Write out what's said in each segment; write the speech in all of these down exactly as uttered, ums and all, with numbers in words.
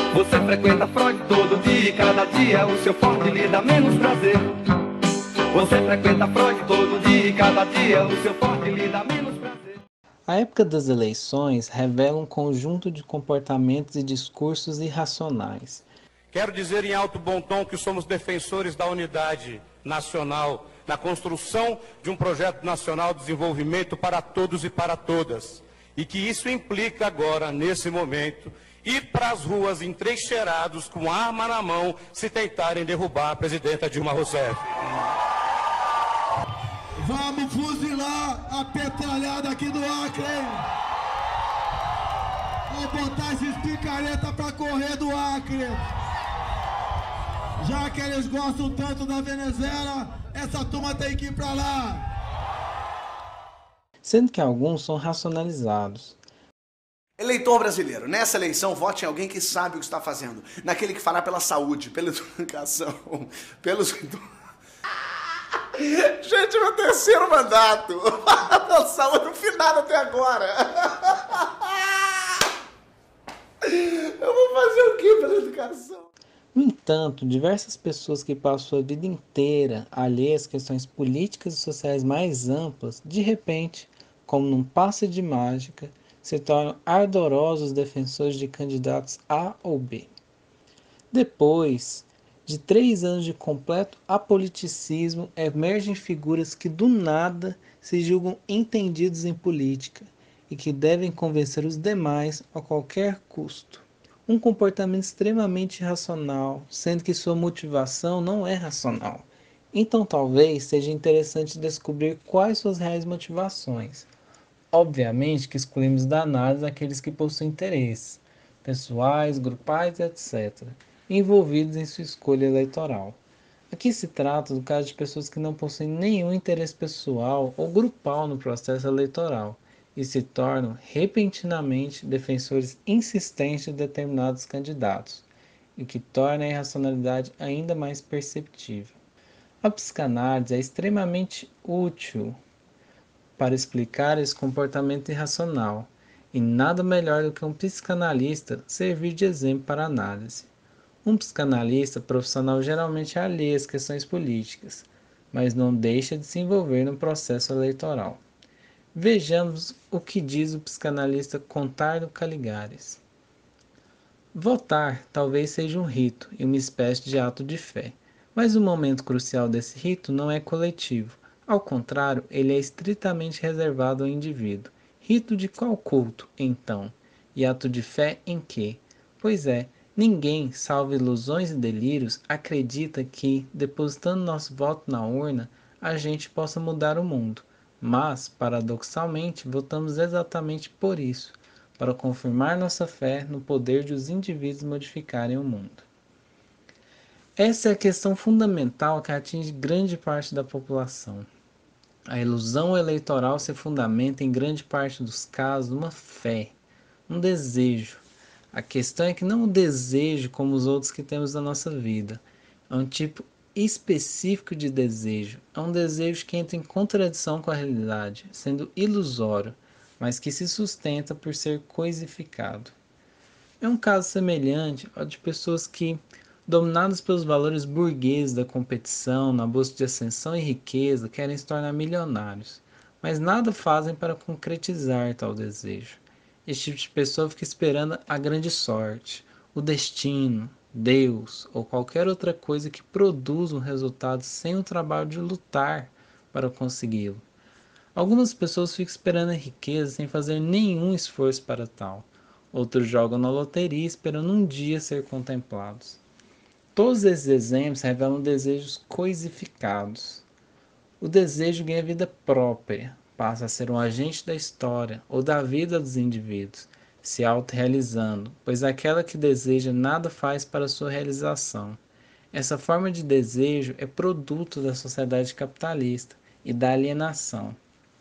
Você frequenta Freud todo dia e cada dia o seu forte lhe dá menos prazer. Você frequenta Freud todo dia e cada dia o seu forte lhe dá menos prazer. A época das eleições revela um conjunto de comportamentos e discursos irracionais. Quero dizer em alto bom tom que somos defensores da unidade nacional, na construção de um projeto nacional de desenvolvimento para todos e para todas. E que isso implica agora, nesse momento, ir para as ruas entrincheirados, com arma na mão, se tentarem derrubar a presidenta Dilma Rousseff. Vamos fuzilar a petralhada aqui do Acre, hein? Vamos botar esses picareta pra correr do Acre. Já que eles gostam tanto da Venezuela, essa turma tem que ir pra lá. Sendo que alguns são racionalizados. Eleitor brasileiro, nessa eleição, vote em alguém que sabe o que está fazendo. Naquele que fará pela saúde, pela educação, pelos... Gente, meu terceiro mandato. Pela saúde, não fiz nada até agora. Eu vou fazer o quê pela educação? No entanto, diversas pessoas que passam sua vida inteira alheias às questões políticas e sociais mais amplas, de repente, como num passe de mágica, se tornam ardorosos defensores de candidatos A ou B. Depois de três anos de completo apoliticismo, emergem figuras que do nada se julgam entendidos em política e que devem convencer os demais a qualquer custo. Um comportamento extremamente irracional, sendo que sua motivação não é racional. Então talvez seja interessante descobrir quais suas reais motivações. Obviamente que excluímos da análise aqueles que possuem interesses, pessoais, grupais, etcétera, envolvidos em sua escolha eleitoral. Aqui se trata do caso de pessoas que não possuem nenhum interesse pessoal ou grupal no processo eleitoral, e se tornam repentinamente defensores insistentes de determinados candidatos, o que torna a irracionalidade ainda mais perceptível. A psicanálise é extremamente útil para explicar esse comportamento irracional, e nada melhor do que um psicanalista servir de exemplo para a análise. Um psicanalista profissional geralmente é alheio às questões políticas, mas não deixa de se envolver no processo eleitoral. Vejamos o que diz o psicanalista Contardo Caligares. Votar talvez seja um rito e uma espécie de ato de fé, mas o momento crucial desse rito não é coletivo. Ao contrário, ele é estritamente reservado ao indivíduo. Rito de qual culto, então? E ato de fé em quê? Pois é, ninguém, salvo ilusões e delírios, acredita que, depositando nosso voto na urna, a gente possa mudar o mundo. Mas, paradoxalmente, votamos exatamente por isso, para confirmar nossa fé no poder de os indivíduos modificarem o mundo. Essa é a questão fundamental que atinge grande parte da população. A ilusão eleitoral se fundamenta em grande parte dos casos numa fé, um desejo. A questão é que não o desejo como os outros que temos na nossa vida. É um tipo específico de desejo. É um desejo que entra em contradição com a realidade, sendo ilusório, mas que se sustenta por ser coisificado. É um caso semelhante ao de pessoas que, dominadas pelos valores burgueses da competição, na busca de ascensão e riqueza, querem se tornar milionários, mas nada fazem para concretizar tal desejo. Este tipo de pessoa fica esperando a grande sorte, o destino, Deus ou qualquer outra coisa que produza um resultado sem o trabalho de lutar para consegui-lo. Algumas pessoas ficam esperando a riqueza sem fazer nenhum esforço para tal. Outros jogam na loteria esperando um dia ser contemplados. Todos esses exemplos revelam desejos coisificados. O desejo ganha vida própria, passa a ser um agente da história ou da vida dos indivíduos, se autorrealizando, pois aquela que deseja nada faz para sua realização. Essa forma de desejo é produto da sociedade capitalista e da alienação,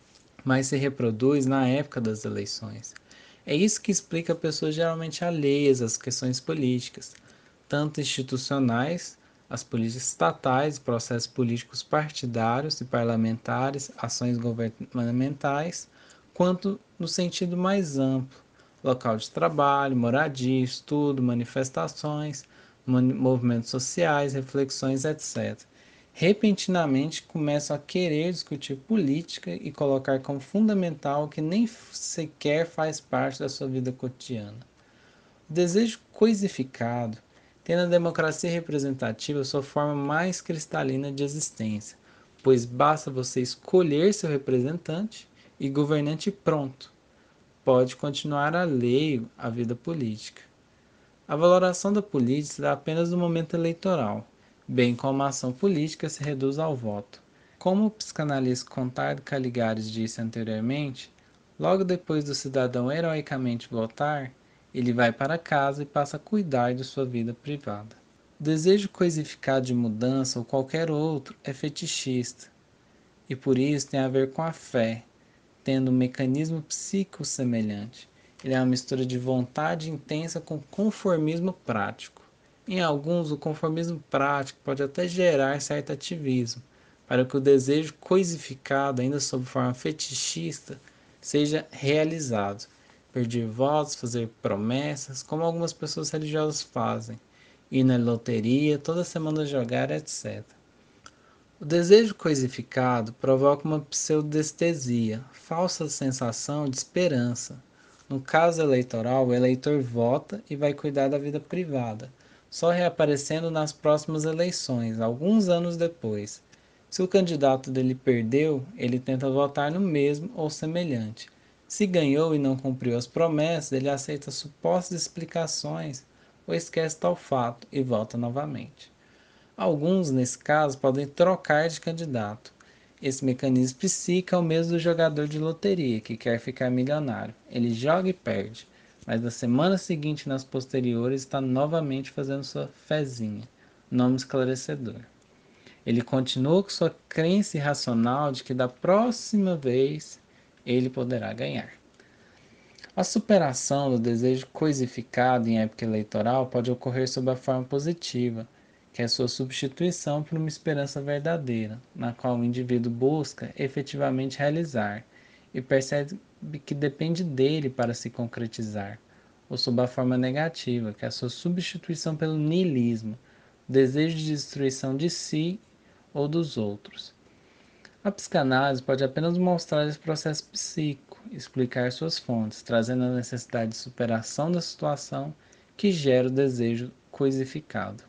mas se reproduz na época das eleições. É isso que explica pessoas geralmente alheias às questões políticas, tanto institucionais, as políticas estatais, processos políticos partidários e parlamentares, ações governamentais, quanto no sentido mais amplo, local de trabalho, moradia, estudo, manifestações, movimentos sociais, reflexões, etcétera. Repentinamente começam a querer discutir política e colocar como fundamental o que nem sequer faz parte da sua vida cotidiana. O desejo coisificado tem na democracia representativa sua forma mais cristalina de existência, pois basta você escolher seu representante e governante pronto. Pode continuar alheio à vida política. A valoração da política se dá apenas no momento eleitoral, bem como a ação política se reduz ao voto. Como o psicanalista Conrado Caligares disse anteriormente, logo depois do cidadão heroicamente votar, ele vai para casa e passa a cuidar de sua vida privada. O desejo coisificado de mudança ou qualquer outro é fetichista, e por isso tem a ver com a fé, tendo um mecanismo psíquico semelhante. Ele é uma mistura de vontade intensa com conformismo prático. Em alguns, o conformismo prático pode até gerar certo ativismo, para que o desejo coisificado, ainda sob forma fetichista, seja realizado. Perder votos, fazer promessas, como algumas pessoas religiosas fazem, ir na loteria, toda semana jogar, etcétera. O desejo coisificado provoca uma pseudestesia, falsa sensação de esperança. No caso eleitoral, o eleitor vota e vai cuidar da vida privada, só reaparecendo nas próximas eleições, alguns anos depois. Se o candidato dele perdeu, ele tenta votar no mesmo ou semelhante. Se ganhou e não cumpriu as promessas, ele aceita supostas explicações ou esquece tal fato e vota novamente. Alguns, nesse caso, podem trocar de candidato. Esse mecanismo psíquico é o mesmo do jogador de loteria, que quer ficar milionário. Ele joga e perde, mas na semana seguinte e nas posteriores está novamente fazendo sua fezinha, nome esclarecedor. Ele continua com sua crença irracional de que da próxima vez ele poderá ganhar. A superação do desejo coisificado em época eleitoral pode ocorrer sob a forma positiva, que é a sua substituição por uma esperança verdadeira, na qual o indivíduo busca efetivamente realizar e percebe que depende dele para se concretizar, ou sob a forma negativa, que é a sua substituição pelo niilismo, o desejo de destruição de si ou dos outros. A psicanálise pode apenas mostrar esse processo psíquico, explicar suas fontes, trazendo a necessidade de superação da situação que gera o desejo coisificado.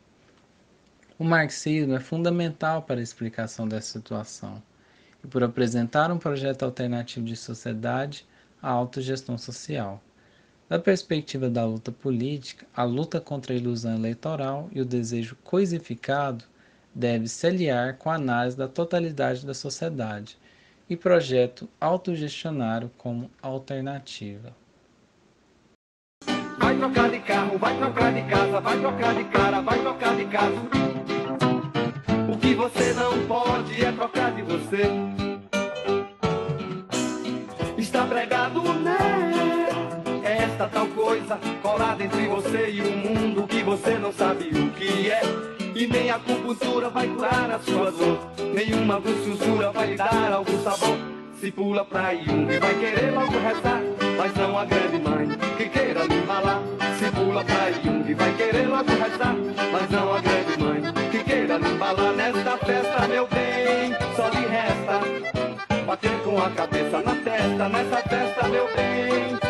O marxismo é fundamental para a explicação dessa situação, e por apresentar um projeto alternativo de sociedade à autogestão social. Da perspectiva da luta política, a luta contra a ilusão eleitoral e o desejo coisificado deve se aliar com a análise da totalidade da sociedade e projeto autogestionário como alternativa. Vai trocar de carro, vai trocar de casa, vai trocar de cara, vai trocar de casa. O que você não pode é trocar de você. Está pregado, né? É esta tal coisa colada entre você e o mundo que você não sabe o que é. E nem a acupuntura vai curar a sua dor, nenhuma grossura vai lhe dar algum sabor. Se pula pra Jung vai querer logo rezar, mas não a grande mãe que queira lhe embalar. Se pula pra Jung vai querer logo rezar, mas não a grande mãe que queira lhe embalar. Nesta festa, meu bem, só lhe resta bater com a cabeça na testa. Nessa festa, meu bem,